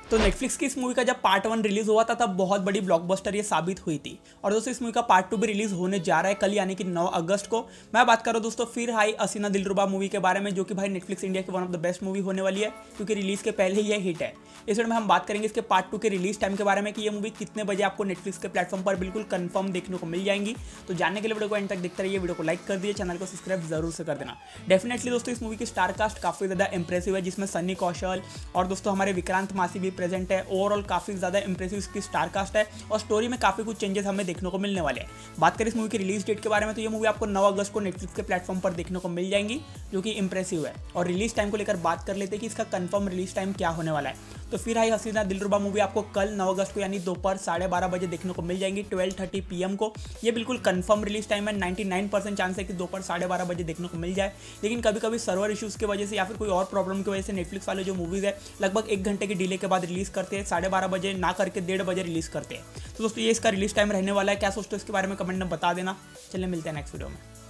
तो नेटफ्लिक्स की इस मूवी का जब पार्ट 1 रिलीज हुआ था तब बहुत बड़ी ब्लॉकबस्टर ये साबित हुई थी। और दोस्तों इस मूवी का पार्ट 2 भी रिलीज होने जा रहा है कल, यानी कि 9 अगस्त को। मैं बात कर रहा हूँ दोस्तों फिर हाई हसीना दिलरुबा मूवी के बारे में, जो कि भाई नेटफ्लिक्स इंडिया की one of the best movie होने वाली है, क्योंकि रिलीज के पहले ही ये हिट है। इस वीडियो में हम बात करेंगे इसके पार्ट 2 के रिलीज टाइम के बारे में, कि ये मूवी कितने बजे आपको नेटफ्लिक्स के प्लेटफॉर्म पर बिल्कुल कंफर्म देखने को मिल जाएंगी। तो जानने के लिए वीडियो को एंड तक देखते रहिए, वीडियो को लाइक कर दिए, चैनल को सब्सक्राइब जरूर से कर देना। डेफिनेटली दोस्तों इस मूवी की स्टार कास्ट काफी ज्यादा इंप्रेसिव है, जिसमें सन्नी कौशल और दोस्तों हमारे विक्रांत मासी भी प्रेजेंट है। ओवरऑल काफी ज्यादा इंप्रेसिव इसकी स्टार कास्ट है और स्टोरी में काफी कुछ चेंजेस हमें देखने को मिलने वाले हैं। बात करें इस मूवी की रिलीज डेट के बारे में, तो ये मूवी आपको 9 अगस्त को नेटफ्लिक्स के प्लेटफॉर्म पर देखने को मिल जाएंगी, जो कि इंप्रेसिव है। और रिलीज टाइम को लेकर बात कर लेते हैं कि इसका कंफर्म रिलीज टाइम क्या होने वाला है। तो फिर हाई हसीना दिलरुबा मूवी आपको कल 9 अगस्त को यानी दोपहर 12:30 बजे देखने को मिल जाएंगी, 12:30 PM को। ये बिल्कुल कंफर्म रिलीज टाइम है, 99% चांस है कि दोपहर 12:30 बजे देखने को मिल जाए। लेकिन कभी कभी सर्वर इश्यूज की वजह से या फिर कोई और प्रॉब्लम की वजह से नेटफ्लिक्स वाले जो मूवीज है लगभग 1 घंटे के डिले के बाद रिलीज करते हैं, 12:30 बजे ना करके 1:30 बजे रिलीज करते हैं। तो दोस्तों ये इसका रिलीज टाइम रहने वाला है। क्या सोचते हो इसके बारे में कमेंट में बता देना। चलिए मिलते हैं नेक्स्ट वीडियो में।